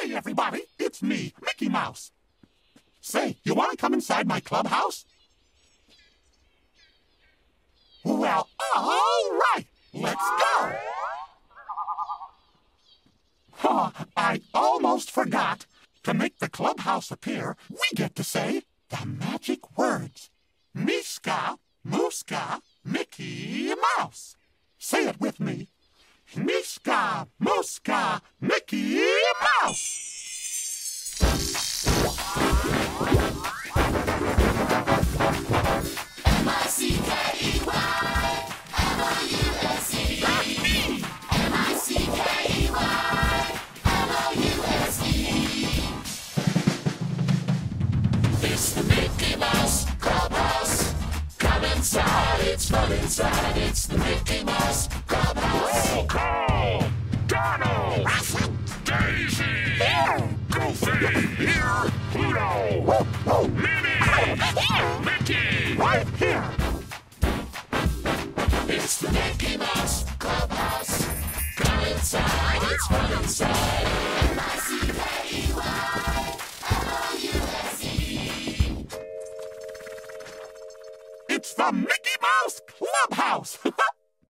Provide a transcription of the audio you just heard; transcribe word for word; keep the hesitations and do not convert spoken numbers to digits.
Hey, everybody, it's me, Mickey Mouse. Say, you want to come inside my clubhouse? Well, all right, let's go. Oh, I almost forgot. To make the clubhouse appear, we get to say the magic words. Miska, Muska, Mickey Mouse. Say it with me. Miska, Muska, Mickey Mouse. M I C K E Y M O U S E. That's me. M I C K E Y M O U S E. It's the Mickey Mouse Clubhouse. Come inside, it's fun inside. It's the Mickey Mouse Clubhouse. Roll call! Donald! Daisy! Here! Goofy! Here! Pluto! Minnie! Here! Mickey! Right here! It's the Mickey Mouse Clubhouse. Come inside, it's fun inside. M I C K E Y M O U S E. It's the Mickey Mouse Clubhouse!